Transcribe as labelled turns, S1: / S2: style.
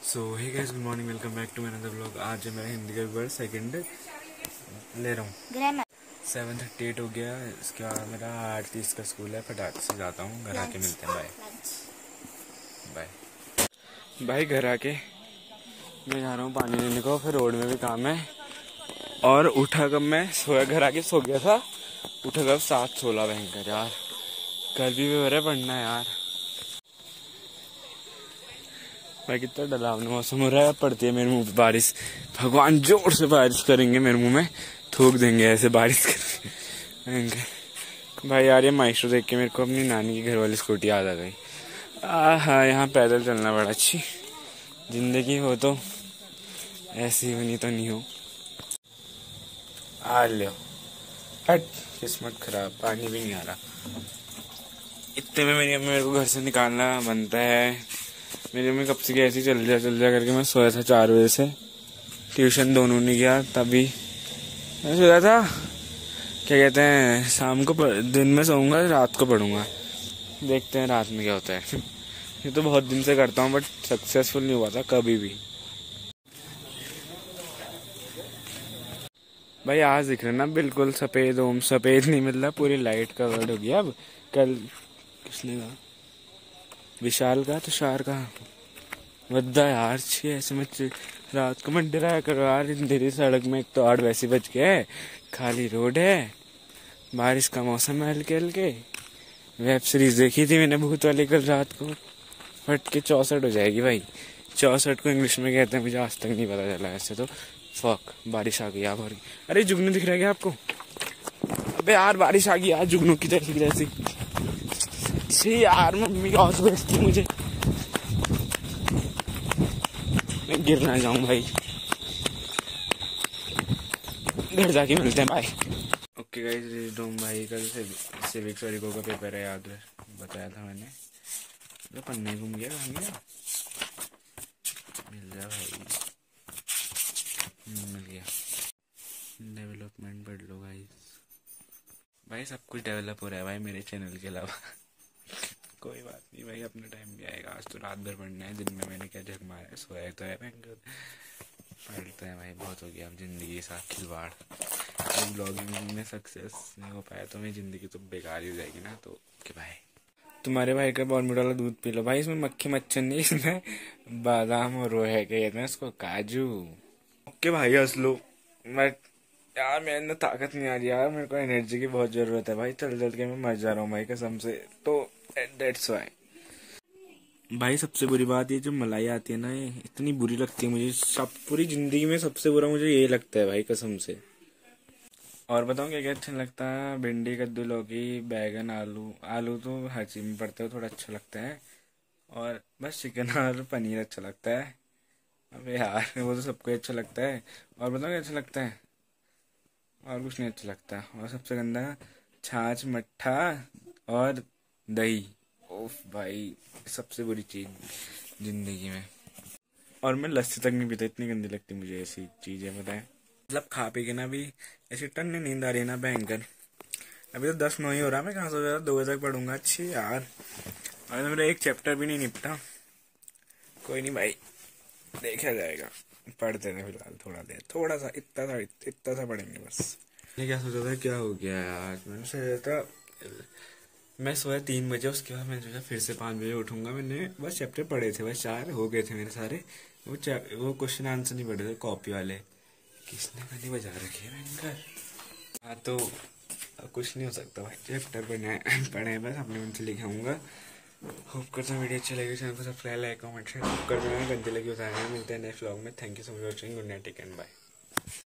S1: So hey guys, good morning, welcome back to my another vlog. आज है मेरा हिंदी का पेपर सेकंड ले रहा हूँ। 7:38 हो गया। इसके बाद मेरा 8:30 का स्कूल है। फटाक से जाता हूँ, घर आके मिलते हैं। बाय बाय भाई। घर आके मैं जा रहा हूँ पानी लेने को, फिर रोड में भी काम है। और उठा कब मैं सोया, घर आके सो गया था। उठा कब 7:16 भयंकर यार। कल भी पेपर है, पढ़ना है यार। भाई कितना डरावना मौसम हो रहा है। पड़ती है मेरे मुंह पे बारिश। भगवान जोर से बारिश करेंगे मेरे मुंह में, थूक देंगे ऐसे बारिश करके। भाई यार, ये माइस्ट्रो देख के मेरे को अपनी नानी की घर वाली स्कूटी याद आ गई। हाँ, यहाँ पैदल चलना बड़ा अच्छी जिंदगी हो तो ऐसी हो, नहीं तो नहीं हो। आ लो हट, किस्मत खराब, पानी भी नहीं आ रहा। इतने में मेरी अम्मी मेरे को घर से निकालना बनता है। मेरी मम्मी कब से ऐसी चल जा करके मैं सोया था 4 बजे से। ट्यूशन दोनों नहीं गया, तभी मैं सोया था। क्या कहते हैं, शाम को दिन में सोऊंगा, रात को पढ़ूंगा। देखते हैं रात में क्या होता है। ये तो बहुत दिन से करता हूँ, बट सक्सेसफुल नहीं हुआ था कभी भी। भाई आज दिख रहा ना बिल्कुल सफेद ओम। सफेद नहीं मतलब पूरी लाइट कवर्ड हो गया। अब कल किसने कहा? विशाल का, तुषार का वद्दा यार। छे ऐसे में रात को मत डराया करो यार। अंधेरी सड़क में एक तो 8 वैसे बज के है, खाली रोड है, बारिश का मौसम है हल्के हल्के। वेब सीरीज देखी थी मैंने भूत वाली कल रात को। फट के 64 हो जाएगी भाई। 64 को इंग्लिश में कहते हैं, मुझे आज तक नहीं पता चला ऐसे तो। फक, बारिश आ गई आप। अरे जुगनू दिख रहा है क्या आपको? अबे यार बारिश आ गई यार, जुगनू की जैसी यार। मम्मी का हौसला बेचती मुझे, मैं गिर ना जाऊं भाई। घर जाके मिलते हैं, बाय। ओके गाइस, डोम भाई कल सिविक्स और इको का पेपर है, याद है बताया था मैंने। तो पन्ने घूम गया, कहाँ गया? मिल जा भाई, मिल गया। डेवलपमेंट पढ़ लो गाइस। भाई सब कुछ डेवलप हो रहा है भाई मेरे चैनल के अलावा। कोई बात नहीं भाई, अपना टाइम भी आएगा। आज तो रात भर पढ़ना है, दिन में मैंने क्या जग मारा है, सोया तो है भयंकर। पढ़ते हैं भाई, बहुत हो गया अब जिंदगी के साथ खिलवाड़। अब ब्लॉगिंग में सक्सेस नहीं हो पाया तो मेरी जिंदगी तो बेकार ही हो जाएगी ना। तो ओके भाई। तुम्हारे भाई का बॉर्नवीटा वाला दूध पी लो भाई। इसमें मक्खी मच्छर नहीं, इसमें बादाम और वो है, क्या कहते हैं इसको, काजू। ओके भाई हंस लो। मैं यार, मेरे अंदर ताकत नहीं आ रही यार। मेरे को एनर्जी की बहुत जरूरत है भाई। चल चल के मैं मर जा रहा हूँ भाई कसम से। तो दैट्स व्हाई भाई। सबसे बुरी बात, ये जो मलाई आती है ना, ये इतनी बुरी लगती है मुझे। सब पूरी जिंदगी में सबसे बुरा मुझे ये लगता है भाई कसम से। और बताऊँ क्या क्या अच्छा लगता है? भिंडी, कद्दू, लौकी, बैगन, आलू। आलू तो हर चीज में पड़ता है, थोड़ा अच्छा लगता है। और बस चिकन और पनीर अच्छा लगता है। अबे यार, वो तो सबको अच्छा लगता है। और बताओ क्या अच्छा लगता है? और कुछ नहीं अच्छा लगता। और सबसे गंदा, छाछ, मट्ठा और दही। ओफ भाई, सबसे बुरी चीज जिंदगी में। और मैं लस्सी तक नहीं पीता, इतनी गंदी लगती मुझे ऐसी चीजें, बताएं। मतलब खा पी के ना भी ऐसी टन्नी नींद आ रही है ना भयंकर। अभी तो 10:09 ही हो रहा है, मैं कहाँ सो जा 2 बजे तक पढ़ूंगा। अच्छी यार, अरे तो मेरा एक चैप्टर भी नहीं निपटा। कोई नहीं भाई, देखा जाएगा। पढ़ते थे फिलहाल थोड़ा देर, थोड़ा सा, इतना सा पढ़ेंगे बस। मैं क्या सोचा था, क्या हो गया यार? मैंने सोचा था, मैं सोया 3 बजे। उसके बाद मैंने सोचा फिर से 5 बजे उठूंगा। मैंने बस चैप्टर पढ़े थे, बस 4 हो गए थे मेरे सारे। वो क्वेश्चन आंसर नहीं पढ़े थे कॉपी वाले। किसने गाली बजा रखी है भयंकर। हाँ तो कुछ नहीं हो सकता भाई। चैप्टर पढ़े हैं बस, अपने मन से लिखाऊंगा। होप करता हूँ वीडियो अच्छी लगी। चैनल को सब्सक्राइब, लाइक, कमेंट, शेयर कर देना। गंदी लगी बताया। मिलते हैं नेक्स्ट व्लॉग में। Thank you so much for watching. Good night, take and bye.